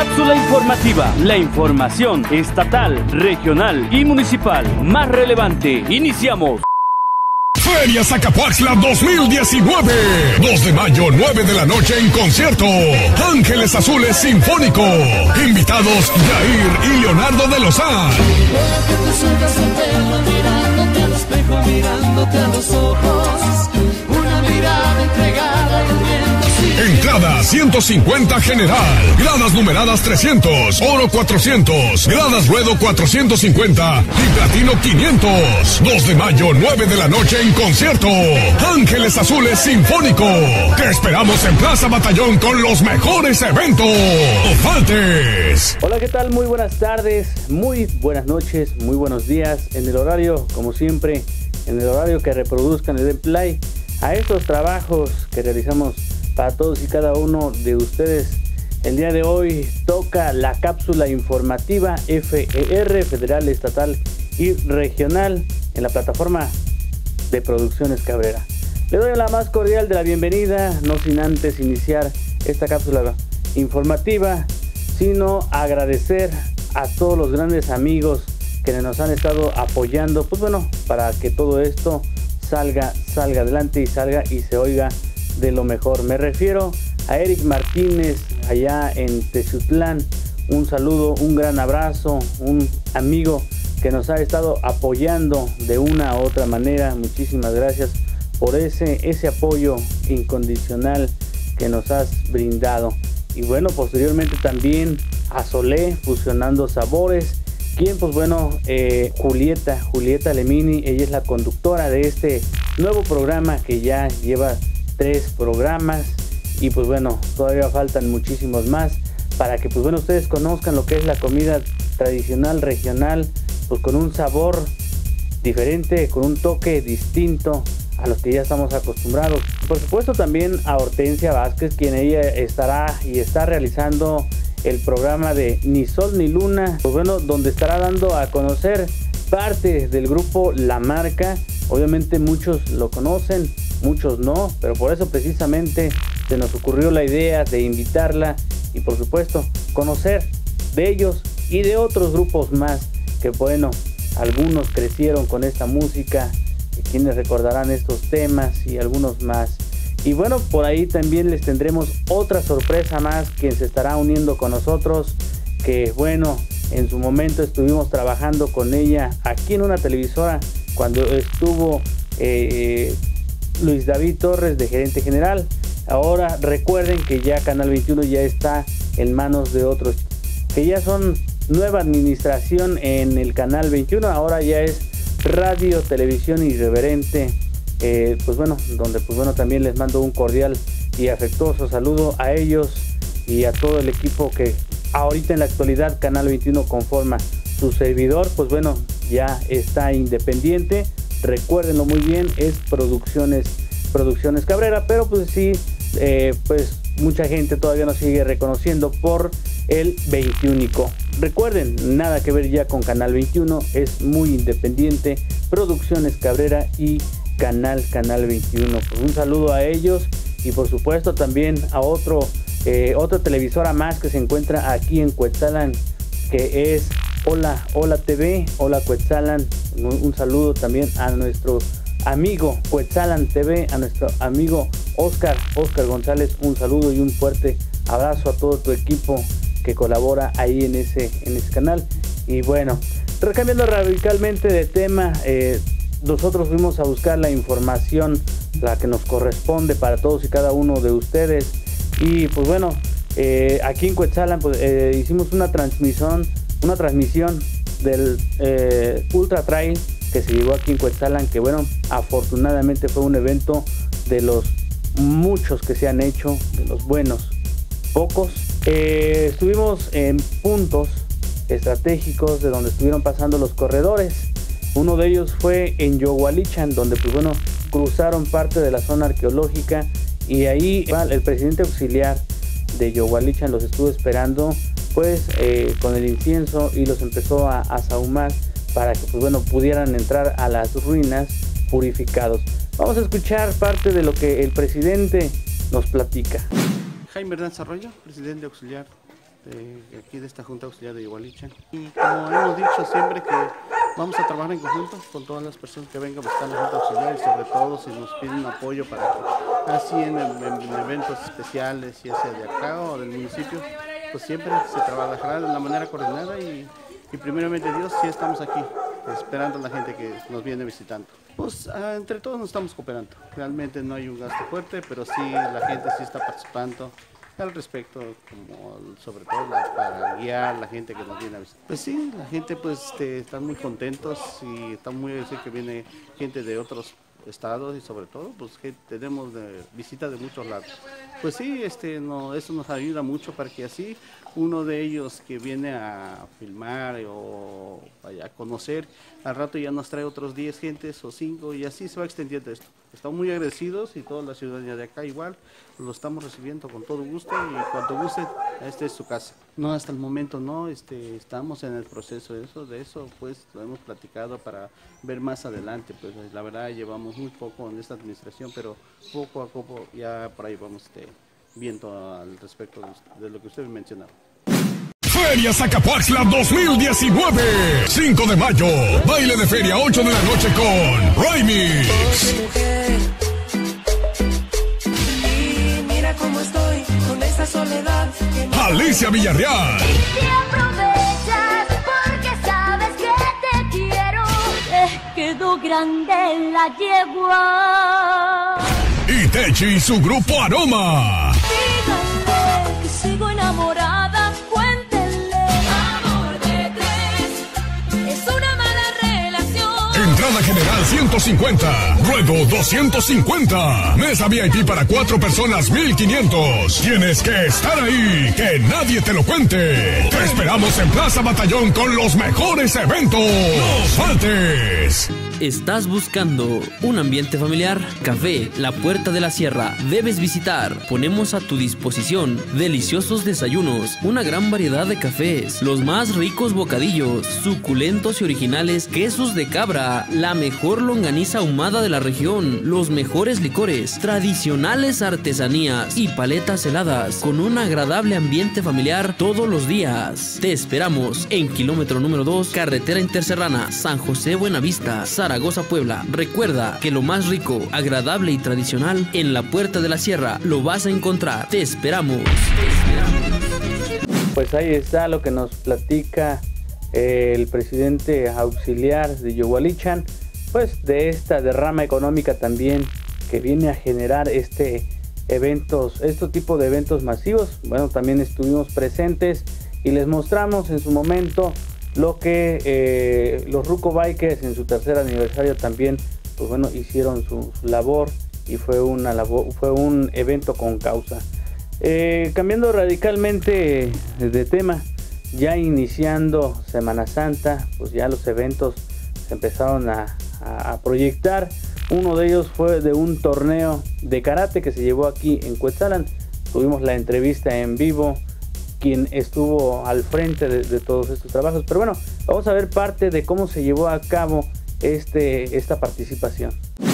Cápsula informativa, la información estatal, regional y municipal más relevante. Iniciamos. Feria Zacapuaxtla 2019. 2 de mayo, 9 de la noche en concierto. Ángeles Azules Sinfónico. Invitados Jair y Leonardo de Lozán. Que te sientas eterno mirándote al espejo, mirándote a los ojos. Una mirada entregada y el viento sigue. Entrada 150 general. Gradas numeradas 300. Oro 400. Gradas ruedo 450. Y platino 500. 2 de mayo, 9 de la noche en concierto. Ángeles Azules Sinfónico. Te esperamos en Plaza Batallón con los mejores eventos. ¡No faltes! Hola, ¿qué tal? Muy buenas tardes, muy buenas noches, muy buenos días. En el horario, como siempre, en el horario que reproduzcan, le den play a estos trabajos que realizamos para todos y cada uno de ustedes. El día de hoy toca la cápsula informativa FER, Federal, Estatal y Regional, en la plataforma de Producciones Cabrera. Le doy la más cordial de la bienvenida, no sin antes iniciar esta cápsula informativa, sino agradecer a todos los grandes amigos que nos han estado apoyando, pues bueno, para que todo esto salga adelante y se oiga de lo mejor. Me refiero a Eric Martínez, allá en Teciutlán. Un saludo, un gran abrazo, un amigo que nos ha estado apoyando de una u otra manera. Muchísimas gracias por ese apoyo incondicional que nos has brindado. Y bueno, posteriormente también a Solé, Fusionando Sabores, quien pues bueno, Julieta Lemini, ella es la conductora de este nuevo programa que ya lleva 3 programas y pues bueno, todavía faltan muchísimos más para que pues bueno, ustedes conozcan lo que es la comida tradicional regional, pues con un sabor diferente, con un toque distinto a los que ya estamos acostumbrados. Por supuesto también a Hortensia Vázquez, quien ella estará y está realizando el programa de Ni Sol ni Luna, pues bueno, donde estará dando a conocer parte del grupo La Marca. Obviamente muchos lo conocen, muchos no, pero por eso precisamente se nos ocurrió la idea de invitarla y por supuesto conocer de ellos y de otros grupos más que bueno, algunos crecieron con esta música y quienes recordarán estos temas y algunos más. Y bueno, por ahí también les tendremos otra sorpresa más, quien se estará uniendo con nosotros, que bueno, en su momento estuvimos trabajando con ella aquí en una televisora cuando estuvo Luis David Torres de gerente general. Ahora recuerden que ya Canal 21 ya está en manos de otros, que ya son nueva administración en el Canal 21, ahora ya es Radio Televisión Irreverente. Pues bueno, donde pues bueno, también les mando un cordial y afectuoso saludo a ellos y a todo el equipo que ahorita en la actualidad Canal 21 conforma. Su servidor, pues bueno, ya está independiente, recuérdenlo muy bien, es Producciones Cabrera, pero pues sí, pues mucha gente todavía nos sigue reconociendo por el 21. Recuerden, nada que ver ya con Canal 21, es muy independiente, Producciones Cabrera y Canal 21. Pues un saludo a ellos y por supuesto también a otra televisora más que se encuentra aquí en Cuetzalan, que es Hola TV, Hola Cuetzalan. Un saludo también a nuestro amigo Cuetzalan TV, a nuestro amigo Oscar González. Un saludo y un fuerte abrazo a todo tu equipo que colabora ahí en ese canal. Y bueno, cambiando radicalmente de tema, nosotros fuimos a buscar la información, la que nos corresponde para todos y cada uno de ustedes. Y pues bueno, aquí en Cuetzalan pues, hicimos una transmisión del Ultra Trail que se llevó aquí en Cuetzalan, que bueno, afortunadamente fue un evento de los muchos que se han hecho, de los buenos, pocos. Estuvimos en puntos estratégicos de donde estuvieron pasando los corredores. Uno de ellos fue en Yogualichan, donde pues bueno, cruzaron parte de la zona arqueológica y ahí el presidente auxiliar de Yogualichan los estuvo esperando pues con el incienso y los empezó a sahumar para que pues bueno, pudieran entrar a las ruinas purificados. Vamos a escuchar parte de lo que el presidente nos platica. Jaime Hernández Arroyo, presidente auxiliar aquí de esta Junta Auxiliar de Yegualichan. Y como hemos dicho siempre que vamos a trabajar en conjunto con todas las personas que vengan a buscar la Junta Auxiliar y sobre todo si nos piden apoyo para que así en eventos especiales, ya sea de acá o del municipio, pues siempre se trabajará de una manera coordinada y primeramente Dios, sí estamos aquí esperando a la gente que nos viene visitando. Pues entre todos nos estamos cooperando. Realmente no hay un gasto fuerte, pero sí la gente sí está participando al respecto, como sobre todo para guiar a la gente que nos viene a visitar. Pues sí, la gente pues están muy contentos y están muy decir que viene gente de otros estados y sobre todo pues que tenemos visitas de muchos lados. Pues sí, eso nos ayuda mucho para que así uno de ellos que viene a filmar o a conocer, al rato ya nos trae otros 10 gentes o 5 y así se va extendiendo esto. Estamos muy agradecidos y toda la ciudadanía de acá igual lo estamos recibiendo con todo gusto y cuando guste, esta es su casa. No, hasta el momento no, estamos en el proceso de eso pues lo hemos platicado para ver más adelante, pues la verdad llevamos muy poco en esta administración, pero poco a poco ya por ahí vamos viendo al respecto de lo que usted mencionaba. Feria Zacapuaxtla 2019, 5 de mayo, baile de feria 8 de la noche con Raimix. Y mira cómo estoy con esta soledad. Alicia Villarreal. Y aprovechas porque sabes que te quiero. Quedó grande la yegua. Y Techi y su grupo Aroma. Díganle que sigo enamorada. Cuéntenle. Amor de tres. Es una mala relación. Entrada general 150, ruedo 250, mesa VIP para 4 personas 1500. Tienes que estar ahí, que nadie te lo cuente. Te esperamos en Plaza Batallón con los mejores eventos. ¡No faltes! ¿Estás buscando un ambiente familiar? Café La Puerta de la Sierra. Debes visitar. Ponemos a tu disposición deliciosos desayunos, una gran variedad de cafés, los más ricos bocadillos, suculentos y originales quesos de cabra, la mejor longaniza ahumada de la región, los mejores licores, tradicionales artesanías y paletas heladas, con un agradable ambiente familiar todos los días. Te esperamos en kilómetro número 2, carretera interserrana, San José Buenavista, Zaragoza, Puebla. Recuerda que lo más rico, agradable y tradicional en La Puerta de la Sierra lo vas a encontrar. Te esperamos. Pues ahí está lo que nos platica el presidente auxiliar de Yegualichan, pues de esta derrama económica también que viene a generar este tipo de eventos masivos. Bueno, también estuvimos presentes y les mostramos en su momento lo que los Ruco Bikers en su tercer aniversario también, pues bueno, hicieron su labor y fue un evento con causa. Cambiando radicalmente de tema, ya iniciando Semana Santa, pues ya los eventos se empezaron a proyectar. Uno de ellos fue de un torneo de karate que se llevó aquí en Cuetzalan. Tuvimos la entrevista en vivo, quien estuvo al frente de todos estos trabajos. Pero bueno, vamos a ver parte de cómo se llevó a cabo esta participación.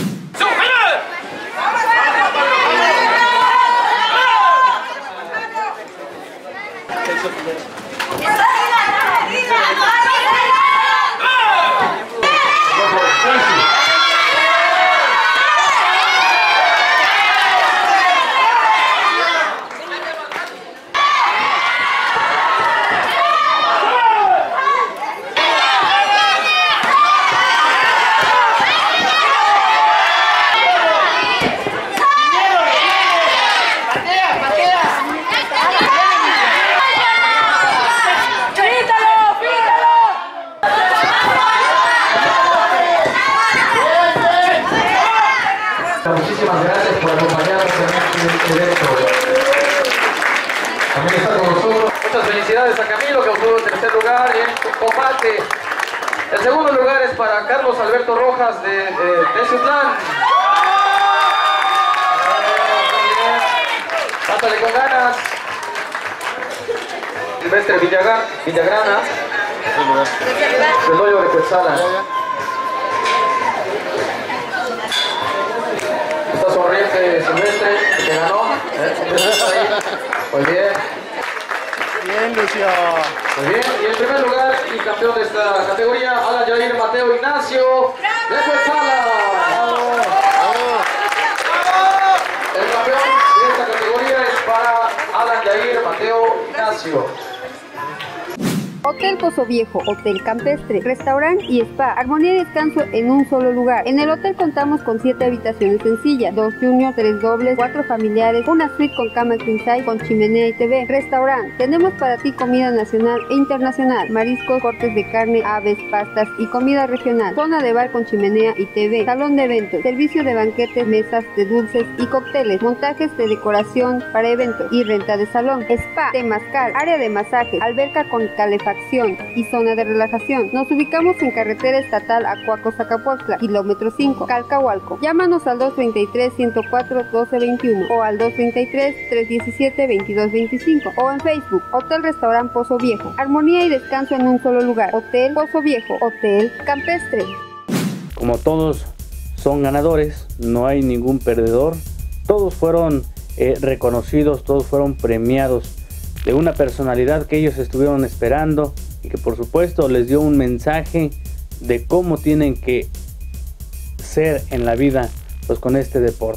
Muchísimas gracias por acompañarnos en este evento. También está con nosotros. Muchas felicidades a Camilo, que obtuvo el tercer lugar en combate. El segundo lugar es para Carlos Alberto Rojas de Ciutlán. Pásale con ganas. Silvestre Villagrana, del hoyo de Cuetzalan. Está sonriente Silvestre, que ganó. Muy bien. Bien, Lucio. Muy bien, y en primer lugar y campeón de esta categoría, Alan Yair Mateo Ignacio de Fuenzala. El campeón de esta categoría es para Alan Yair Mateo Ignacio. Hotel Pozo Viejo, Hotel Campestre, restaurante y spa, armonía y descanso en un solo lugar. En el hotel contamos con 7 habitaciones sencillas, 2 juniors, 3 dobles, 4 familiares, una suite con cama king size con chimenea y TV. Restaurante, tenemos para ti comida nacional e internacional, mariscos, cortes de carne, aves, pastas y comida regional. Zona de bar con chimenea y TV, salón de eventos, servicio de banquetes, mesas de dulces y cócteles, montajes de decoración para eventos y renta de salón. Spa, temazcal, área de masajes, alberca con calefacción y zona de relajación. Nos ubicamos en carretera estatal Acuaco-Zacapuaxtla, kilómetro 5, Calcahualco. Llámanos al 233-104-1221 o al 233-317-2225 o en Facebook, Hotel Restaurant Pozo Viejo. Armonía y descanso en un solo lugar. Hotel Pozo Viejo, Hotel Campestre. Como todos son ganadores, no hay ningún perdedor. Todos fueron reconocidos, todos fueron premiados de una personalidad que ellos estuvieron esperando y que por supuesto les dio un mensaje de cómo tienen que ser en la vida pues con este deporte.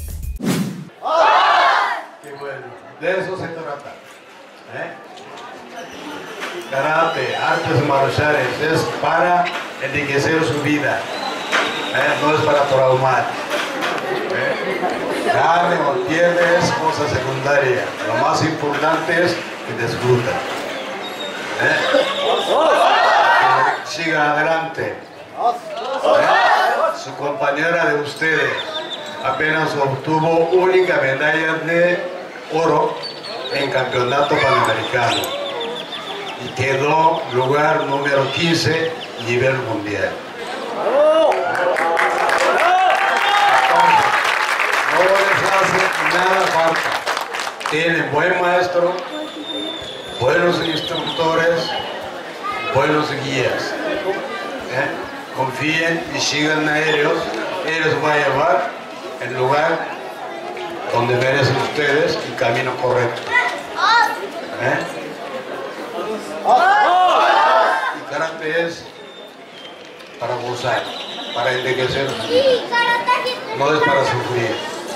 Qué bueno, de eso se trata. Karate, artes marciales, es para enriquecer su vida, no es para traumar. Carne o pierde es cosa secundaria, lo más importante es que disfruta. Que siga adelante. Su compañera de ustedes apenas obtuvo única medalla de oro en campeonato panamericano y quedó lugar número 15 a nivel mundial. No les hace nada falta. Tienen buen maestro, buenos instructores, buenos guías. Confíen y sigan a ellos. Ellos van a llevar el lugar donde merecen ustedes el camino correcto. Y karate es para gozar, para enriquecer, no es para sufrir.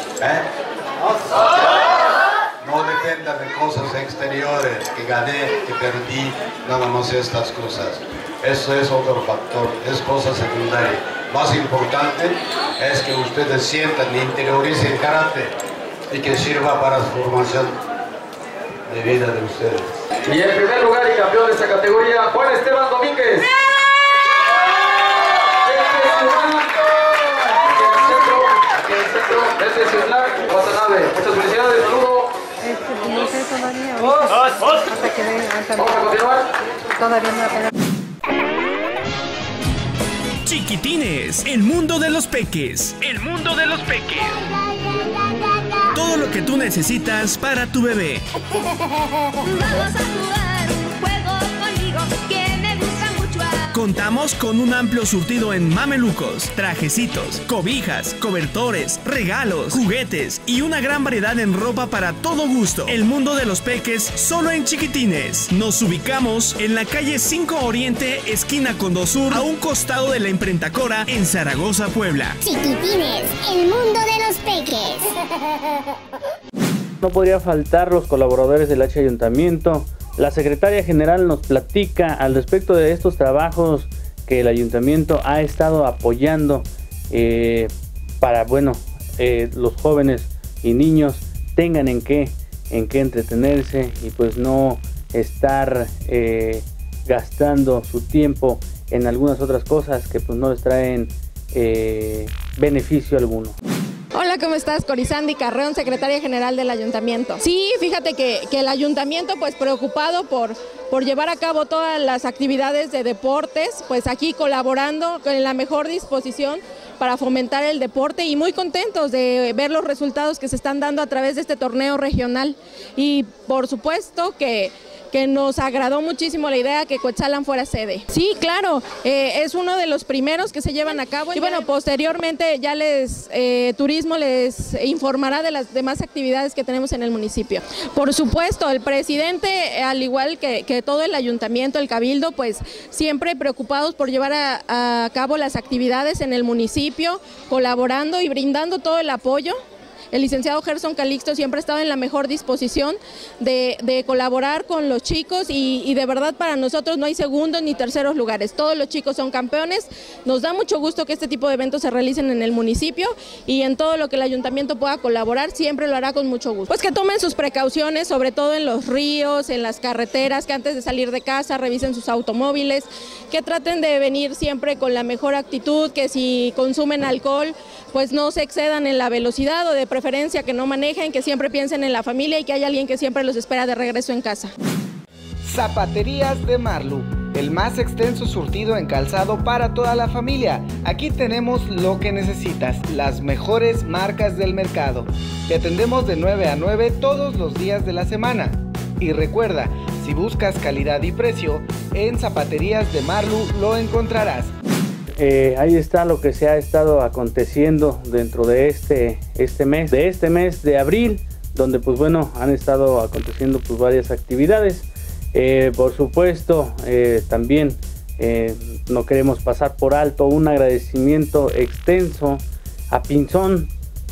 No dependan de cosas exteriores, que gané, que perdí, nada más estas cosas. Eso es otro factor, es cosa secundaria. Más importante es que ustedes sientan y interioricen karate y que sirva para su formación de vida de ustedes. Y en primer lugar y campeón de esta categoría, Juan Esteban Domínguez. Desde Ciudad Watanabe. Muchas felicidades, saludos. No sé todavía. Hasta que venga. Vamos a continuar. Todavía no apenas. Chiquitines, el mundo de los peques. El mundo de los peques. Todo lo que tú necesitas para tu bebé. Vamos a jugar un juego conmigo que me gusta mucho. Contamos con un amplio surtido en mamelucos, trajecitos, cobijas, cobertores, regalos, juguetes y una gran variedad en ropa para todo gusto. El mundo de los peques solo en Chiquitines. Nos ubicamos en la calle 5 Oriente, esquina Condó Sur, a un costado de la imprenta Cora, en Zaragoza, Puebla. Chiquitines, el mundo de los peques. No podría faltar los colaboradores del H Ayuntamiento. La secretaria general nos platica al respecto de estos trabajos que el ayuntamiento ha estado apoyando para, bueno, los jóvenes y niños tengan en qué entretenerse y pues no estar gastando su tiempo en algunas otras cosas que pues no les traen beneficio alguno. Hola, ¿cómo estás? Corizandi Carreón, secretaria general del Ayuntamiento. Sí, fíjate que el Ayuntamiento, pues preocupado por llevar a cabo todas las actividades de deportes, pues aquí colaborando con la mejor disposición para fomentar el deporte y muy contentos de ver los resultados que se están dando a través de este torneo regional. Y por supuesto que que nos agradó muchísimo la idea que Cuetzalan fuera sede. Sí, claro, es uno de los primeros que se llevan a cabo y bueno, posteriormente ya Turismo les informará de las demás actividades que tenemos en el municipio. Por supuesto, el presidente, al igual que todo el ayuntamiento, el cabildo, pues siempre preocupados por llevar a cabo las actividades en el municipio, colaborando y brindando todo el apoyo. El licenciado Gerson Calixto siempre ha estado en la mejor disposición de colaborar con los chicos y de verdad para nosotros no hay segundos ni terceros lugares. Todos los chicos son campeones. Nos da mucho gusto que este tipo de eventos se realicen en el municipio y en todo lo que el ayuntamiento pueda colaborar siempre lo hará con mucho gusto. Pues que tomen sus precauciones, sobre todo en los ríos, en las carreteras, que antes de salir de casa revisen sus automóviles, que traten de venir siempre con la mejor actitud, que si consumen alcohol pues no se excedan en la velocidad o de preferencia que no manejen, que siempre piensen en la familia y que hay alguien que siempre los espera de regreso en casa. Zapaterías de Marlu, el más extenso surtido en calzado para toda la familia. Aquí tenemos lo que necesitas, las mejores marcas del mercado. Te atendemos de 9 a 9 todos los días de la semana. Y recuerda, si buscas calidad y precio, en Zapaterías de Marlu lo encontrarás. Ahí está lo que se ha estado aconteciendo dentro de este mes de abril, donde pues bueno, han estado aconteciendo pues varias actividades. Por supuesto, también no queremos pasar por alto un agradecimiento extenso a Pinzón,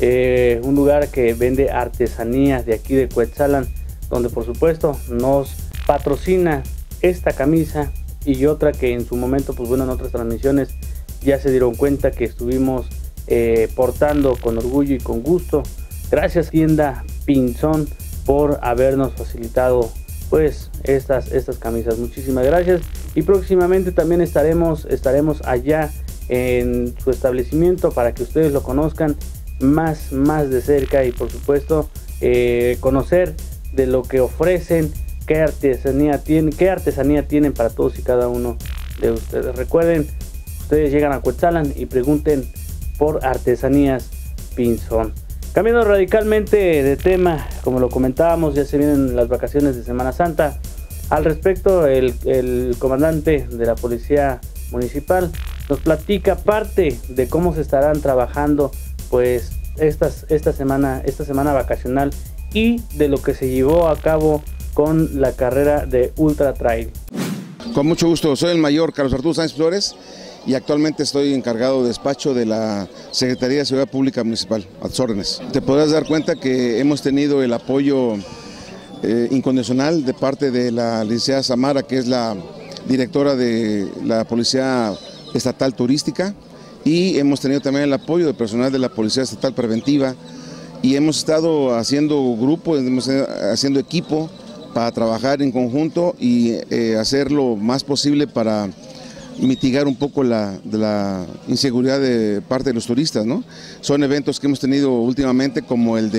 un lugar que vende artesanías de aquí de Cuetzalan, donde por supuesto nos patrocina esta camisa y otra que en su momento pues bueno, en otras transmisiones ya se dieron cuenta que estuvimos portando con orgullo y con gusto. Gracias tienda Pinzón por habernos facilitado pues estas camisas. Muchísimas gracias y próximamente también estaremos allá en su establecimiento para que ustedes lo conozcan más de cerca y por supuesto conocer de lo que ofrecen, qué artesanía tienen para todos y cada uno de ustedes. Recuerden, ustedes llegan a Cuetzalan y pregunten por Artesanías Pinzón. Cambiando radicalmente de tema, como lo comentábamos, ya se vienen las vacaciones de Semana Santa. Al respecto, el comandante de la Policía Municipal nos platica parte de cómo se estarán trabajando pues esta semana vacacional y de lo que se llevó a cabo con la carrera de Ultra Trail. Con mucho gusto, soy el mayor Carlos Arturo Sáenz Flores y actualmente estoy encargado de despacho de la Secretaría de Seguridad Pública Municipal, a tus órdenes. Te podrás dar cuenta que hemos tenido el apoyo incondicional de parte de la licenciada Samara, que es la directora de la Policía Estatal Turística, y hemos tenido también el apoyo del personal de la Policía Estatal Preventiva, y hemos estado haciendo grupo, haciendo equipo para trabajar en conjunto y hacer lo más posible para mitigar un poco la inseguridad de parte de los turistas, ¿no? Son eventos que hemos tenido últimamente, como el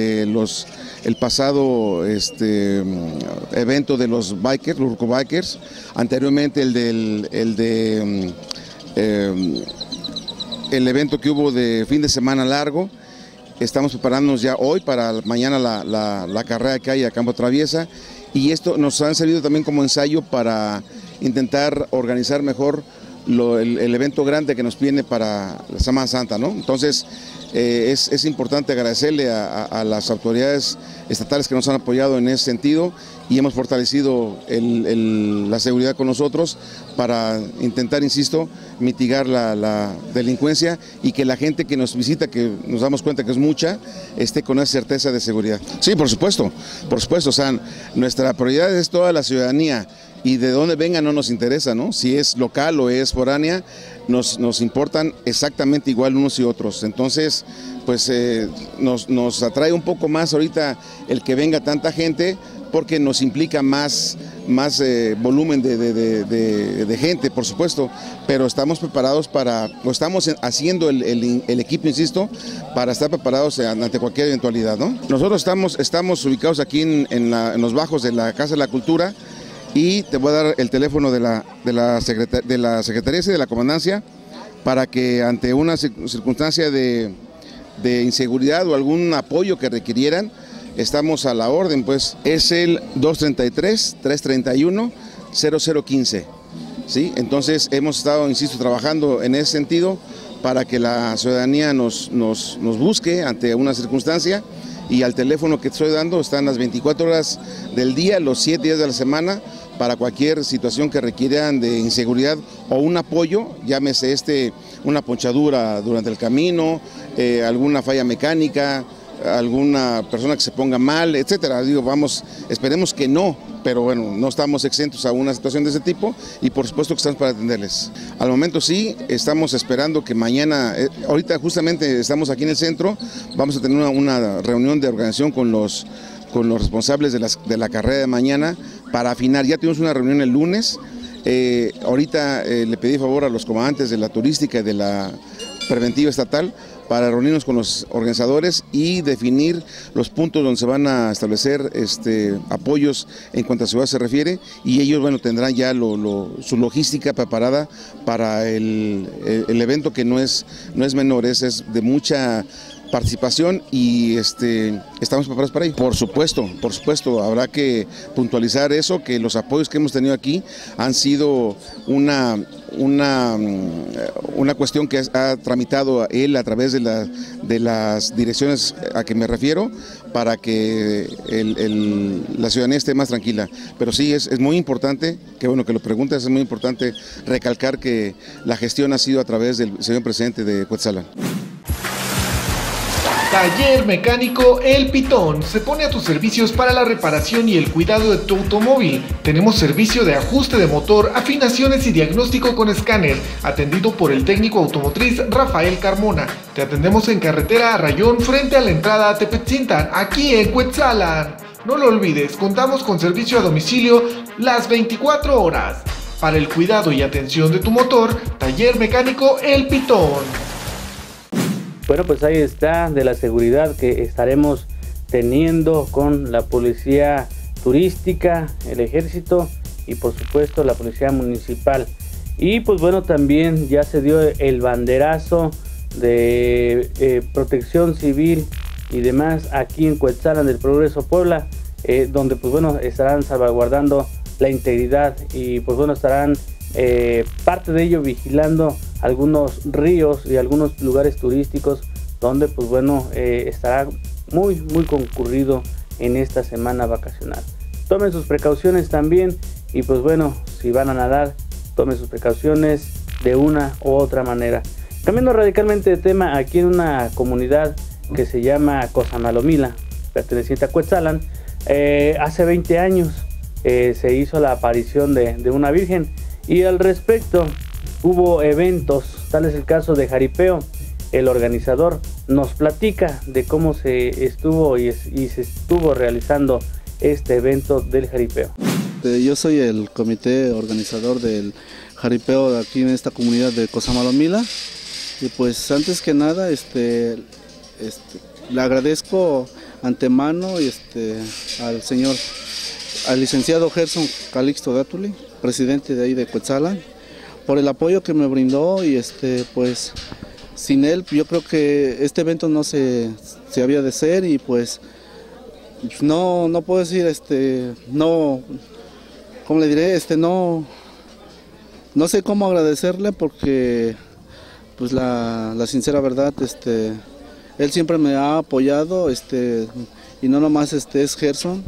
pasado evento de los bikers, los Urcobikers, anteriormente el evento que hubo de fin de semana largo. Estamos preparándonos ya hoy para mañana la carrera que hay a Campo Traviesa, y esto nos ha servido también como ensayo para intentar organizar mejor el evento grande que nos viene para la Semana Santa, ¿no? Entonces es importante agradecerle a las autoridades estatales que nos han apoyado en ese sentido, y hemos fortalecido la seguridad con nosotros para intentar, insisto, mitigar la delincuencia y que la gente que nos visita, que nos damos cuenta que es mucha, esté con esa certeza de seguridad. Sí, por supuesto, o sea, nuestra prioridad es toda la ciudadanía, y de dónde venga no nos interesa, ¿no? Si es local o es foránea, nos importan exactamente igual unos y otros. Entonces, pues nos atrae un poco más ahorita el que venga tanta gente, porque nos implica más volumen de gente, por supuesto, pero estamos preparados estamos haciendo el equipo, insisto, para estar preparados ante cualquier eventualidad, ¿no? Nosotros estamos ubicados aquí en los bajos de la Casa de la Cultura, y te voy a dar el teléfono de la Secretaría y de la Comandancia para que ante una circunstancia de inseguridad o algún apoyo que requirieran, estamos a la orden, pues es el 233-331-0015. ¿Sí? Entonces hemos estado, insisto, trabajando en ese sentido para que la ciudadanía nos busque ante una circunstancia, y al teléfono que estoy dando están las 24 horas del día, los 7 días de la semana, para cualquier situación que requieran de inseguridad o un apoyo, llámese una ponchadura durante el camino, alguna falla mecánica, alguna persona que se ponga mal, etcétera. Digo, esperemos que no, pero bueno, no estamos exentos a una situación de ese tipo, y por supuesto que estamos para atenderles. Al momento sí, estamos esperando que mañana, ahorita justamente estamos aquí en el centro, vamos a tener una reunión de organización con los responsables de la carrera de mañana para afinar. Ya tuvimos una reunión el lunes, ahorita le pedí favor a los comandantes de la turística y de la preventiva estatal para reunirnos con los organizadores y definir los puntos donde se van a establecer apoyos en cuanto a ciudad se refiere, y ellos, bueno, tendrán ya su logística preparada para el evento, que no es menor, es de mucha participación, y estamos preparados para ello. Por supuesto, habrá que puntualizar eso, que los apoyos que hemos tenido aquí han sido una cuestión que ha tramitado él a través de las direcciones a que me refiero, para que la ciudadanía esté más tranquila. Pero sí, es muy importante, que bueno que lo preguntes, es muy importante recalcar que la gestión ha sido a través del señor presidente de Cuetzalan. Taller Mecánico El Pitón se pone a tus servicios para la reparación y el cuidado de tu automóvil. Tenemos servicio de ajuste de motor, afinaciones y diagnóstico con escáner, atendido por el técnico automotriz Rafael Carmona. Te atendemos en carretera a Rayón, frente a la entrada a Tepetzintan, aquí en Cuetzalan. No lo olvides, contamos con servicio a domicilio las 24 horas. Para el cuidado y atención de tu motor, Taller Mecánico El Pitón. Bueno, pues ahí está, de la seguridad que estaremos teniendo con la policía turística, el ejército y por supuesto la policía municipal. Y pues bueno, también ya se dio el banderazo de protección civil y demás aquí en Cuetzalan del Progreso, Puebla, donde pues bueno, estarán salvaguardando la integridad y pues bueno, estarán parte de ello vigilando algunos ríos y algunos lugares turísticos donde pues bueno, estará muy concurrido en esta semana vacacional. Tomen sus precauciones también, y pues bueno, si van a nadar, tomen sus precauciones de una u otra manera. Cambiando radicalmente de tema, aquí en una comunidad que se llama Cosamalomila, perteneciente a Cuetzalan, hace 20 años se hizo la aparición de una virgen, y al respecto hubo eventos, tal es el caso de jaripeo. El organizador nos platica de cómo se estuvo y se estuvo realizando este evento del jaripeo. Yo soy el comité organizador del jaripeo de aquí en esta comunidad de Cosamalomila, y pues antes que nada le agradezco antemano al licenciado Gerson Calixto Dátuli, presidente de ahí de Cuetzalan, por el apoyo que me brindó, y pues sin él yo creo que este evento no se había de hacer, y pues no puedo decir no, ¿cómo le diré? No sé cómo agradecerle, porque pues la sincera verdad, él siempre me ha apoyado, y no nomás es Gerson,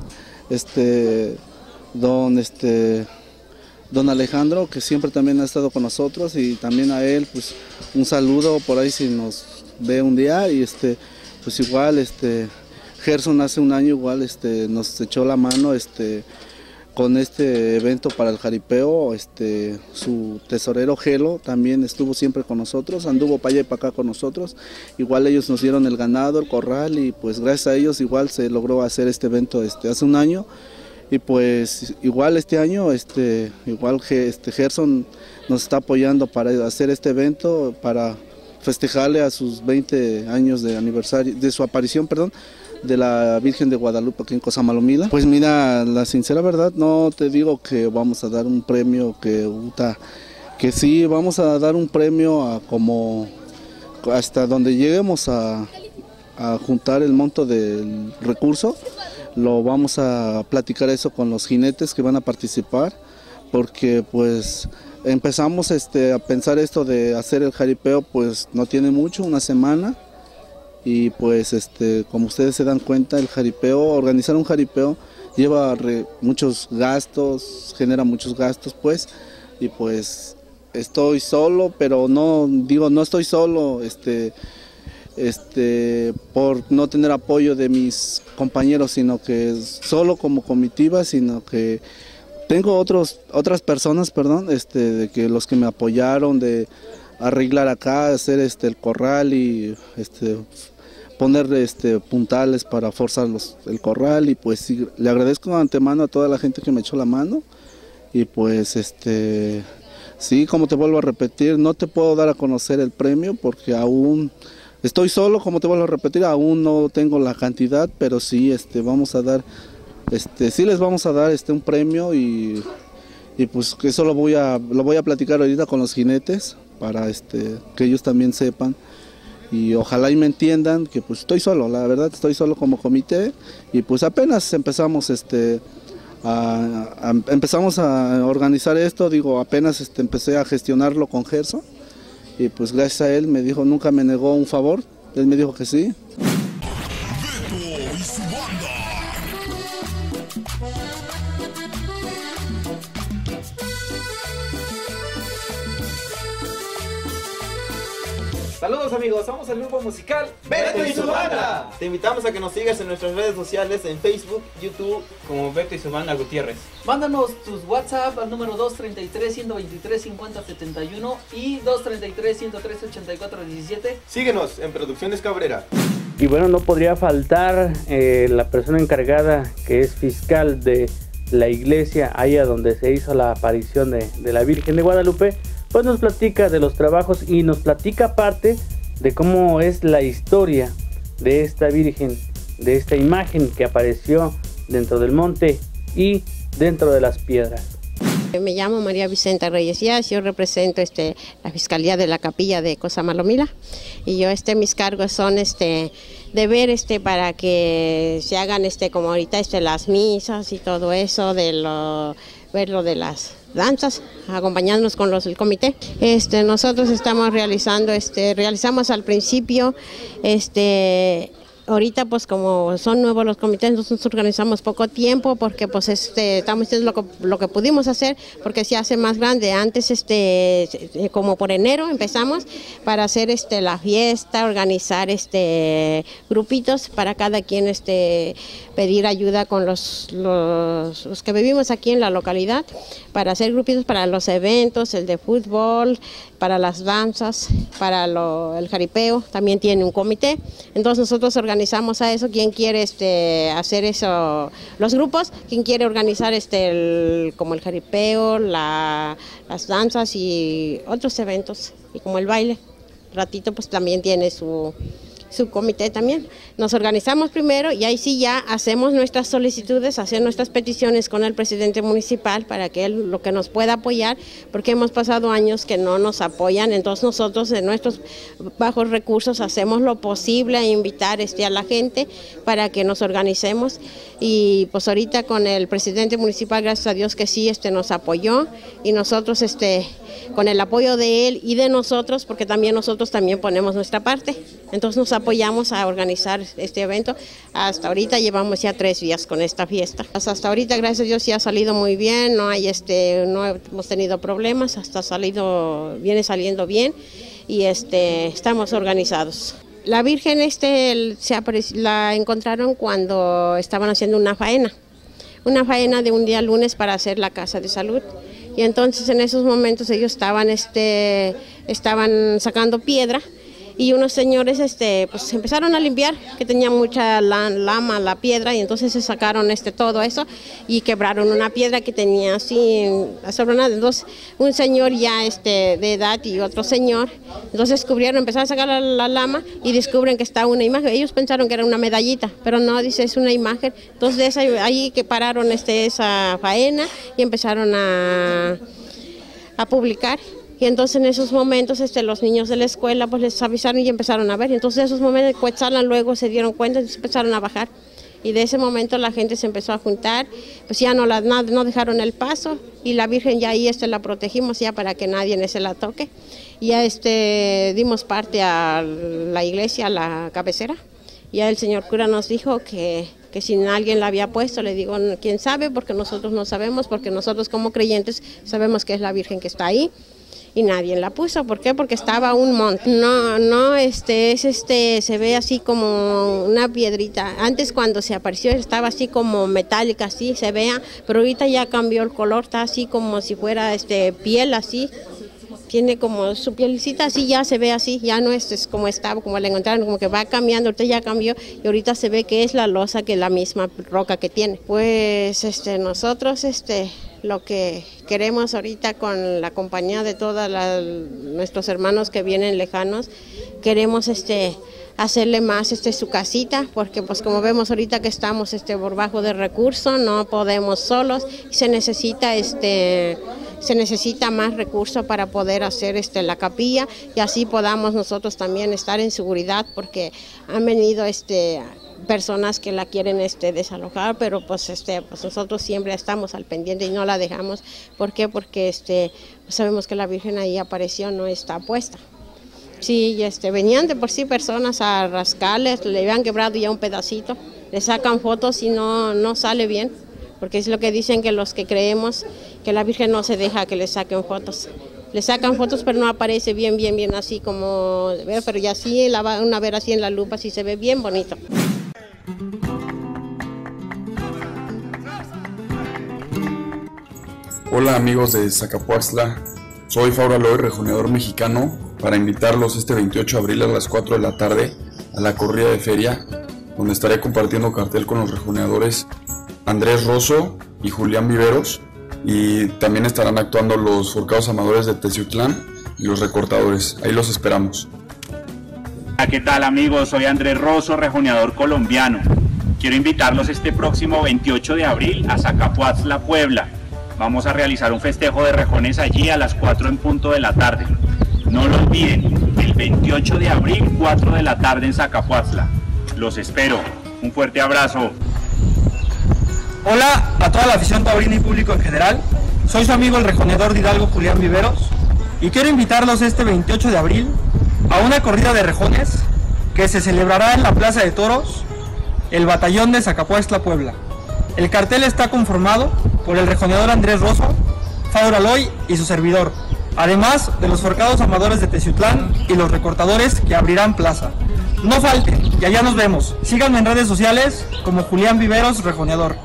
don Alejandro, que siempre también ha estado con nosotros, y también a él pues un saludo por ahí si nos ve un día, y pues igual Gerson hace un año igual nos echó la mano con este evento para el jaripeo. Su tesorero Gelo también estuvo siempre con nosotros, anduvo para allá y para acá con nosotros. Igual ellos nos dieron el ganado, el corral, y pues gracias a ellos igual se logró hacer este evento hace un año. Y pues igual este año, igual que Gerson nos está apoyando para hacer este evento, para festejarle a sus 20 años de aniversario, de su aparición, de la Virgen de Guadalupe aquí en Cosamalomila. Pues mira, la sincera verdad, no te digo que vamos a dar un premio que sí, vamos a dar un premio como hasta donde lleguemos a juntar el monto del recurso. lo vamos a platicar eso con los jinetes que van a participar, porque pues empezamos a pensar esto de hacer el jaripeo, pues no tiene mucho, una semana, y pues como ustedes se dan cuenta, el jaripeo, organizar un jaripeo lleva muchos gastos, genera muchos gastos pues, y pues estoy solo, pero no estoy solo, por no tener apoyo de mis compañeros, sino que solo como comitiva, sino que tengo otras personas, de que los que me apoyaron de arreglar acá, hacer el corral y poner puntales para forzar el corral, y pues sí, le agradezco de antemano a toda la gente que me echó la mano, y pues sí, como te vuelvo a repetir, no te puedo dar a conocer el premio porque aún estoy solo, como te vuelvo a repetir, aún no tengo la cantidad, pero sí vamos a dar, sí les vamos a dar un premio, y pues que eso lo voy a platicar ahorita con los jinetes para que ellos también sepan, y ojalá y me entiendan que pues estoy solo, la verdad estoy solo como comité, y pues apenas empezamos empezamos a organizar esto, apenas empecé a gestionarlo con Gerson, y pues gracias a él me dijo, nunca me negó un favor, él me dijo que sí. Saludos amigos, somos el grupo musical Beto y su banda. Te invitamos a que nos sigas en nuestras redes sociales, en Facebook, YouTube, como Beto y su banda Gutiérrez. Mándanos tus WhatsApp al número 233-123-5071 y 233-103-8417. Síguenos en Producciones Cabrera. Y bueno, no podría faltar la persona encargada, que es fiscal de la iglesia, allá donde se hizo la aparición de la Virgen de Guadalupe. Pues nos platica de los trabajos y nos platica parte de cómo es la historia de esta Virgen, de esta imagen que apareció dentro del monte y dentro de las piedras. Me llamo María Vicenta Reyes Díaz, yo represento la Fiscalía de la Capilla de Cosamalomila, y yo mis cargos son de ver para que se hagan como ahorita las misas y todo eso, ver lo de las danzas, acompañándonos con el comité. Nosotros estamos realizamos al principio, ahorita pues como son nuevos los comités, nosotros organizamos poco tiempo porque pues estamos haciendo lo que pudimos hacer, porque se hace más grande. Antes como por enero empezamos para hacer la fiesta, organizar grupitos para cada quien pedir ayuda con los que vivimos aquí en la localidad, para hacer grupitos para los eventos, el de fútbol, para las danzas, para el jaripeo, también tiene un comité. Entonces nosotros organizamos a eso, quien quiere hacer eso, los grupos, quien quiere organizar como el jaripeo, las danzas y otros eventos, y como el baile. Ratito pues también tiene su comité también. Nos organizamos primero y ahí sí ya hacemos nuestras solicitudes, hacer nuestras peticiones con el presidente municipal para que él lo que nos pueda apoyar, porque hemos pasado años que no nos apoyan. Entonces nosotros en nuestros bajos recursos hacemos lo posible a invitar a la gente para que nos organicemos, y pues ahorita con el presidente municipal, gracias a Dios que sí nos apoyó, y nosotros con el apoyo de él y de nosotros, porque también nosotros también ponemos nuestra parte, entonces nos apoyamos a organizar este evento. Hasta ahorita llevamos ya 3 días con esta fiesta. Hasta ahorita, gracias a Dios, sí ha salido muy bien, no hemos tenido problemas, viene saliendo bien, y estamos organizados. La Virgen la encontraron cuando estaban haciendo una faena de un día lunes para hacer la casa de salud. Y entonces en esos momentos ellos estaban sacando piedra, y unos señores pues empezaron a limpiar, que tenía mucha lama la piedra, y entonces se sacaron todo eso y quebraron una piedra que tenía así sobrenada. Entonces un señor ya de edad y otro señor, entonces empezaron a sacar la lama y descubren que está una imagen. Ellos pensaron que era una medallita, pero no, dice, es una imagen. Entonces ahí que pararon esa faena y empezaron a publicar. Y entonces en esos momentos los niños de la escuela pues les avisaron y empezaron a ver. Y entonces en esos momentos Cuetzalan luego se dieron cuenta y empezaron a bajar. y de ese momento la gente se empezó a juntar, pues ya no dejaron el paso y la Virgen ya ahí la protegimos ya para que nadie se la toque. Ya dimos parte a la iglesia, a la cabecera. Ya el señor cura nos dijo que si alguien la había puesto, le digo, quién sabe, porque nosotros no sabemos, porque nosotros como creyentes sabemos que es la Virgen que está ahí. Y nadie la puso, ¿por qué? Porque estaba un monte. Se ve así como una piedrita. Antes cuando se apareció estaba así como metálica, así se vea, pero ahorita ya cambió el color, está así como si fuera piel así. Tiene como su pielecita así, ya se ve así, ya no es como estaba, como la encontraron, como que va cambiando, ahorita ya cambió y ahorita se ve que es la losa, que es la misma roca que tiene. Pues nosotros lo que queremos ahorita con la compañía de todos nuestros hermanos que vienen lejanos, queremos hacerle más su casita, porque pues como vemos ahorita que estamos por bajo de recursos, no podemos solos, se necesita más recursos para poder hacer la capilla y así podamos nosotros también estar en seguridad, porque han venido personas que la quieren desalojar, pero pues nosotros siempre estamos al pendiente y no la dejamos. ¿Por qué? Porque sabemos que la Virgen ahí apareció, no está puesta. Sí, venían de por sí personas a rascarles, le habían quebrado ya un pedacito, le sacan fotos y no sale bien, porque es lo que dicen que los que creemos que la Virgen no se deja que le saquen fotos. Le sacan fotos pero no aparece bien así como, pero ya sí la van a ver así en la lupa, sí se ve bien bonito. Hola amigos de Zacapuaxtla, soy Faura Loy, rejoneador mexicano, para invitarlos este 28 de abril a las 4 de la tarde a la corrida de feria, donde estaré compartiendo cartel con los rejoneadores Andrés Rosso y Julián Viveros, y también estarán actuando los forcados amadores de Teciutlán y los recortadores. Ahí los esperamos. ¿Qué tal amigos? Soy Andrés Rosso, rejoneador colombiano. Quiero invitarlos este próximo 28 de abril a Zacapuaxtla, Puebla. Vamos a realizar un festejo de rejones allí a las 4 en punto de la tarde. No lo olviden, el 28 de abril, 4 de la tarde en Zacapuaxtla. Los espero. Un fuerte abrazo. Hola a toda la afición taurina y público en general. Soy su amigo el rejoneador de Hidalgo, Julián Viveros, y quiero invitarlos este 28 de abril a una corrida de rejones que se celebrará en la Plaza de Toros, el Batallón de Zacapuaxtla, Puebla. El cartel está conformado por el rejoneador Andrés Rosso, Faura Loy y su servidor, además de los forcados amadores de Teciutlán y los recortadores que abrirán plaza. No falten y allá nos vemos. Síganme en redes sociales como Julián Viveros, rejoneador.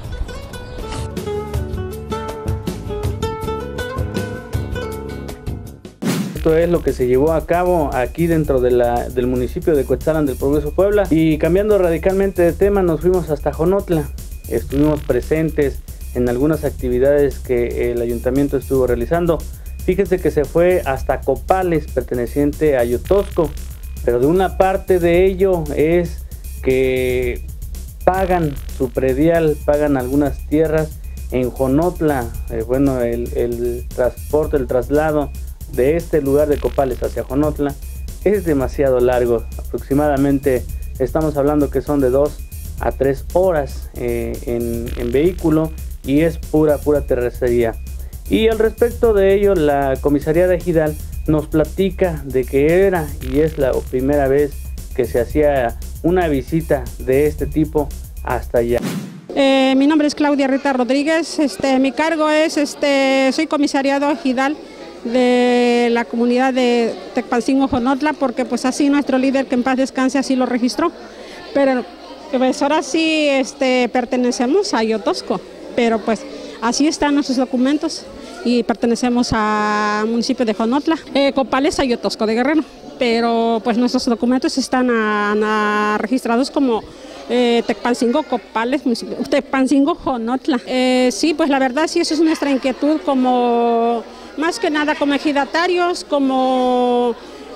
Esto es lo que se llevó a cabo aquí dentro del municipio de Cuetzalan del Progreso, Puebla. Y cambiando radicalmente de tema, nos fuimos hasta Jonotla. Estuvimos presentes en algunas actividades que el ayuntamiento estuvo realizando. Fíjense que se fue hasta Copales, perteneciente a Yotosco, pero de una parte de ello es que pagan su predial, pagan algunas tierras en Jonotla. El transporte, el traslado de este lugar de Copales hacia Jonotla es demasiado largo. Aproximadamente estamos hablando que son de 2 a 3 horas en vehículo, y es pura terracería. Y al respecto de ello, la comisaría de Ejidal nos platica de que era y es la primera vez que se hacía una visita de este tipo hasta allá. Mi nombre es Claudia Rita Rodríguez, mi cargo es, soy comisariado Ejidal de la comunidad de Tecpancingo, Jonotla, porque pues así nuestro líder, que en paz descanse, así lo registró. Pero pues ahora sí pertenecemos a Yotosco, pero pues así están nuestros documentos y pertenecemos al municipio de Jonotla, Copales a Yotosco de Guerrero, pero pues nuestros documentos están registrados como Tecpancingo, Copales, Tecpancingo, Jonotla. Sí, pues la verdad sí, eso es nuestra inquietud, como más que nada como ejidatarios, como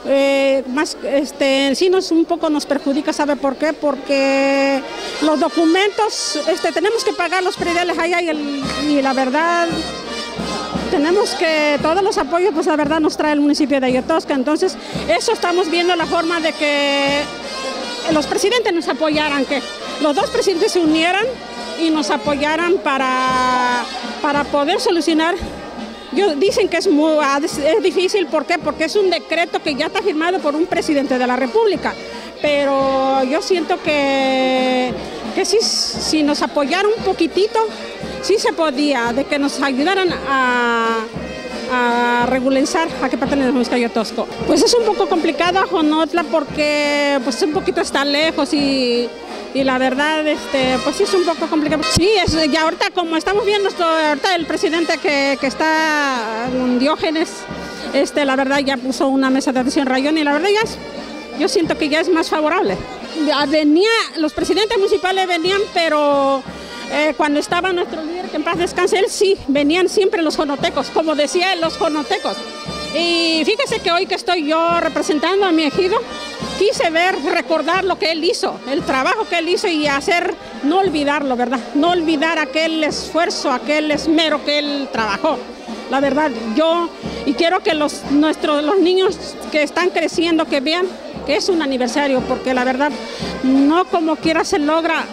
sí un poco nos perjudica. ¿Sabe por qué? Porque los documentos, tenemos que pagar los prediales allá y la verdad tenemos que, todos los apoyos pues la verdad nos trae el municipio de Yotosco. Entonces eso estamos viendo la forma de que los presidentes nos apoyaran, que los dos presidentes se unieran y nos apoyaran para poder solucionar. Dicen que es difícil, ¿por qué? Porque es un decreto que ya está firmado por un presidente de la República, pero yo siento que sí, si nos apoyaran un poquitito, sí se podía, de que nos ayudaran a regularizar a qué parte tenemos Cayo Tosco. Pues es un poco complicado a Jonotla porque pues un poquito está lejos y la verdad pues sí es un poco complicado. Sí, ya ahorita como estamos viendo ahorita el presidente que está Diógenes, la verdad ya puso una mesa de atención rayón y la verdad yo siento que ya es más favorable. Los presidentes municipales venían, pero cuando estaba nuestro líder, que en paz descanse, él sí, venían siempre los jonotecos, como decía él, los jonotecos. Y fíjese que hoy que estoy yo representando a mi ejido, quise recordar lo que él hizo, el trabajo que él hizo y no olvidarlo, ¿verdad? No olvidar aquel esfuerzo, aquel esmero que él trabajó. La verdad, y quiero que los niños que están creciendo, que vean que es un aniversario, porque la verdad, no como quiera se logra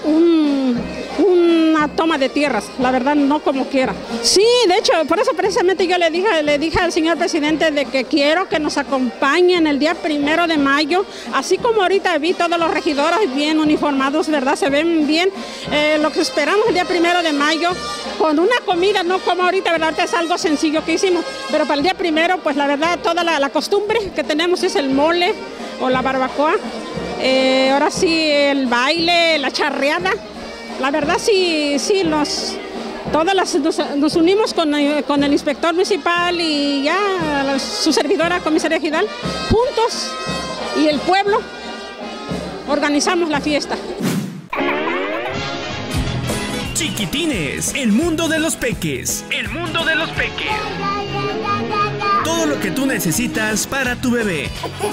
una toma de tierras, la verdad no como quiera. Sí, de hecho, por eso precisamente yo le dije al señor presidente de que quiero que nos acompañen el día 1 de mayo, así como ahorita vi todos los regidores bien uniformados, ¿verdad? Se ven bien, lo que esperamos el día 1 de mayo, con una comida, no como ahorita, ¿verdad? Ahorita es algo sencillo que hicimos, pero para el día 1, pues la verdad, toda la costumbre que tenemos es el mole o la barbacoa, ahora sí el baile, la charreada. La verdad sí nos unimos con el inspector municipal y ya su servidora, comisaria Gidal, juntos y el pueblo organizamos la fiesta. Chiquitines, el mundo de los peques. El mundo de los peques. Todo lo que tú necesitas para tu bebé.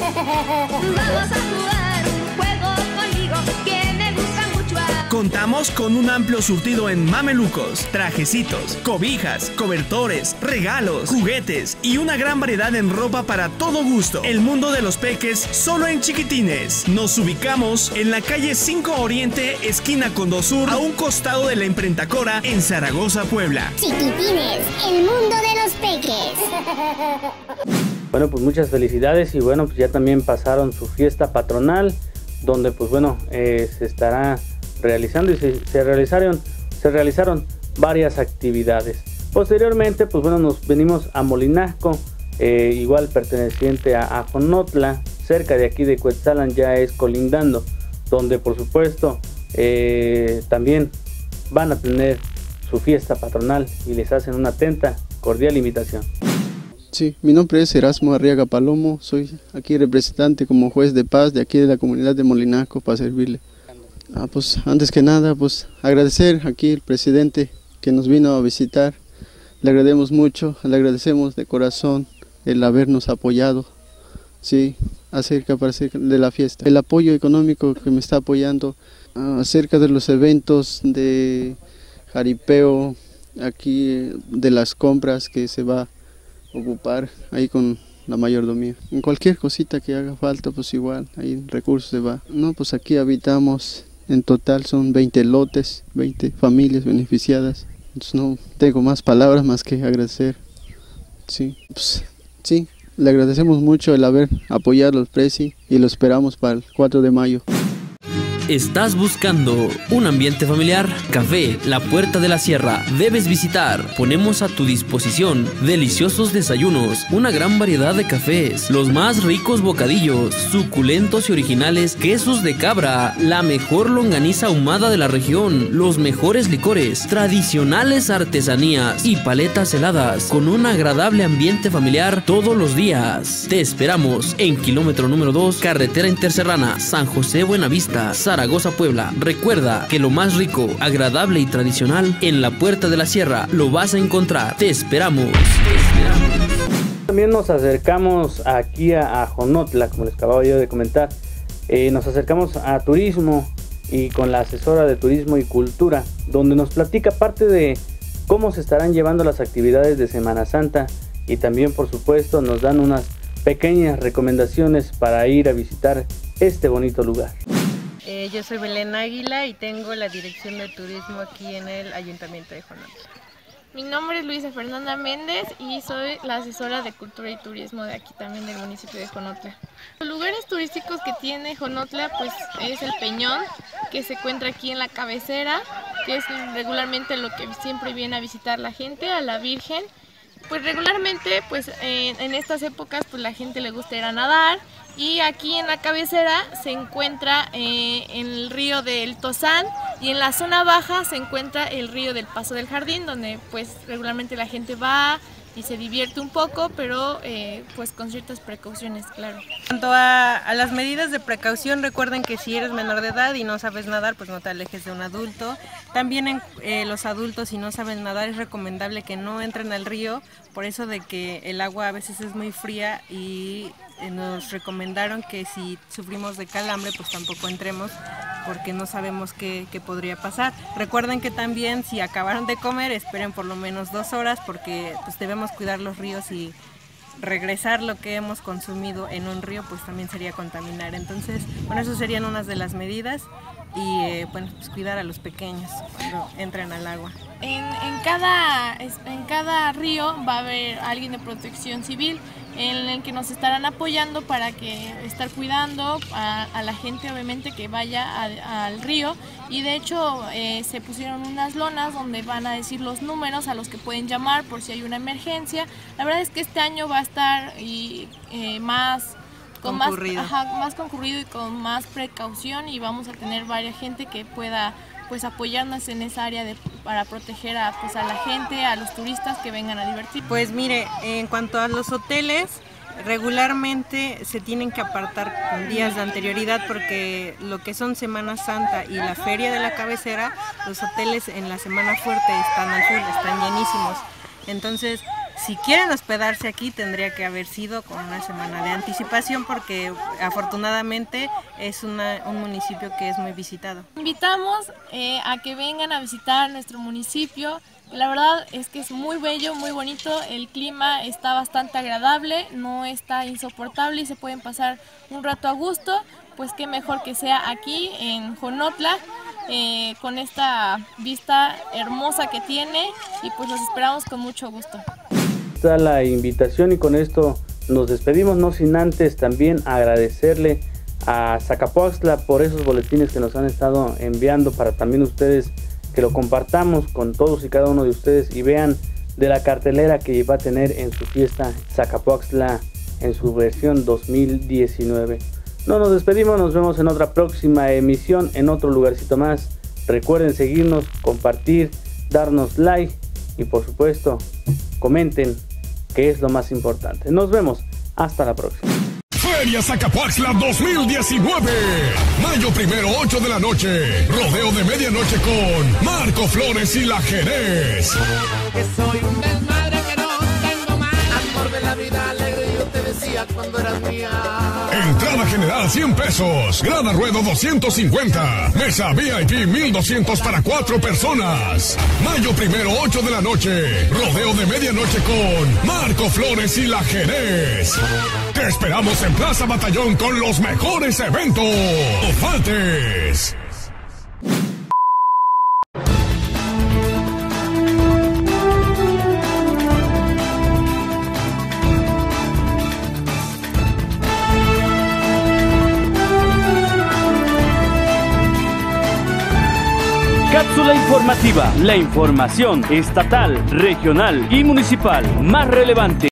Vamos a jugar un juego conmigo que me gusta mucho. Contamos con un amplio surtido en mamelucos, trajecitos, cobijas, cobertores, regalos, juguetes y una gran variedad en ropa para todo gusto. El mundo de los peques solo en Chiquitines. Nos ubicamos en la calle 5 Oriente, esquina Condó Sur, a un costado de la imprenta Cora, en Zaragoza, Puebla. Chiquitines, el mundo de los peques. Bueno, pues muchas felicidades y bueno, pues ya también pasaron su fiesta patronal, donde pues bueno, se estará realizando y se realizaron varias actividades. Posteriormente, pues bueno, nos venimos a Molinasco, igual perteneciente a Jonotla, cerca de aquí de Cuetzalan, ya es colindando, donde por supuesto también van a tener su fiesta patronal y les hacen una atenta, cordial invitación. Sí, mi nombre es Erasmo Arriaga Palomo, soy aquí representante como juez de paz de aquí de la comunidad de Molinasco para servirle. Pues antes que nada, pues agradecer aquí al presidente que nos vino a visitar, le agradecemos mucho, le agradecemos de corazón el habernos apoyado, sí, acerca de la fiesta, el apoyo económico que me está apoyando, acerca de los eventos de jaripeo, aquí de las compras que se va a ocupar ahí con la mayordomía. En cualquier cosita que haga falta, pues igual, ahí recursos se va. No, pues aquí habitamos, en total son 20 lotes, 20 familias beneficiadas. Entonces no tengo más palabras más que agradecer. Sí, pues, sí, le agradecemos mucho el haber apoyado al Presi y lo esperamos para el 4 de mayo. ¿Estás buscando un ambiente familiar? Café La Puerta de la Sierra. Debes visitar. Ponemos a tu disposición deliciosos desayunos, una gran variedad de cafés, los más ricos bocadillos, suculentos y originales quesos de cabra, la mejor longaniza ahumada de la región, los mejores licores, tradicionales artesanías y paletas heladas, con un agradable ambiente familiar todos los días. Te esperamos en kilómetro número 2, carretera interserrana, San José Buenavista, Zaragoza, Puebla. Recuerda que lo más rico, agradable y tradicional en La Puerta de la Sierra lo vas a encontrar. Te esperamos. También nos acercamos aquí a Jonotla, como les acababa yo de comentar. Nos acercamos a turismo y con la asesora de turismo y cultura, donde nos platica parte de cómo se estarán llevando las actividades de Semana Santa y también por supuesto nos dan unas pequeñas recomendaciones para ir a visitar este bonito lugar. Yo soy Belén Águila y tengo la dirección de turismo aquí en el Ayuntamiento de Jonotla. Mi nombre es Luisa Fernanda Méndez y soy la asesora de Cultura y Turismo de aquí también del municipio de Jonotla. Los lugares turísticos que tiene Jonotla pues es el Peñón, que se encuentra aquí en la cabecera, que es regularmente lo que siempre viene a visitar la gente, a la Virgen. Pues regularmente pues en estas épocas pues la gente le gusta ir a nadar, y aquí en la cabecera se encuentra en el río del Tozán, y en la zona baja se encuentra el río del Paso del Jardín, donde pues regularmente la gente va y se divierte un poco, pero pues con ciertas precauciones, claro. En cuanto a las medidas de precaución, recuerden que si eres menor de edad y no sabes nadar, pues no te alejes de un adulto. También los adultos, si no saben nadar, es recomendable que no entren al río, por eso de que el agua a veces es muy fría, y nos recomendaron que si sufrimos de calambre, pues tampoco entremos, porque no sabemos qué podría pasar. Recuerden que también si acabaron de comer, esperen por lo menos 2 horas, porque pues debemos cuidar los ríos, y regresar lo que hemos consumido en un río pues también sería contaminar. Entonces, bueno, eso serían unas de las medidas, y bueno, pues cuidar a los pequeños cuando entren al agua. En cada río va a haber alguien de protección civil en el que nos estarán apoyando para estar cuidando a la gente, obviamente, que vaya al río, y de hecho se pusieron unas lonas donde van a decir los números a los que pueden llamar por si hay una emergencia. La verdad es que este año va a estar más concurrido y con más precaución, y vamos a tener varias gente que pueda pues apoyarnos en esa área para proteger a la gente, a los turistas que vengan a divertir. Pues mire, en cuanto a los hoteles, regularmente se tienen que apartar con días de anterioridad, porque lo que son Semana Santa y la Feria de la Cabecera, los hoteles en la Semana Fuerte están al full, están llenísimos. Entonces, si quieren hospedarse aquí, tendría que haber sido con una semana de anticipación, porque afortunadamente es un municipio que es muy visitado. Invitamos a que vengan a visitar nuestro municipio. La verdad es que es muy bello, muy bonito, el clima está bastante agradable, no está insoportable y se pueden pasar un rato a gusto. Pues qué mejor que sea aquí en Jonotla, con esta vista hermosa que tiene, y pues los esperamos con mucho gusto. Está la invitación, y con esto nos despedimos, no sin antes también agradecerle a Zacapoaxtla por esos boletines que nos han estado enviando, para también ustedes que lo compartamos con todos y cada uno de ustedes, y vean de la cartelera que va a tener en su fiesta Zacapoaxtla en su versión 2019. No nos despedimos, nos vemos en otra próxima emisión, en otro lugarcito más. Recuerden seguirnos, compartir, darnos like, y por supuesto comenten, que es lo más importante. Nos vemos, hasta la próxima. Feria Zacapoaxtla 2019. Mayo 1, 8 de la noche. Rodeo de medianoche con Marco Flores y la Jerez. Que soy un desmadre, que no tengo más. Amor de la vida alegre, yo te decía cuando eras mía. Entrada general 100 pesos. Grada ruedo 250. Mesa VIP 1200 para 4 personas. Mayo 1, 8 de la noche. Rodeo de medianoche con Marco Flores y la Jerez. Te esperamos en Plaza Batallón con los mejores eventos. ¡No faltes! Cápsula informativa, la información estatal, regional y municipal más relevante.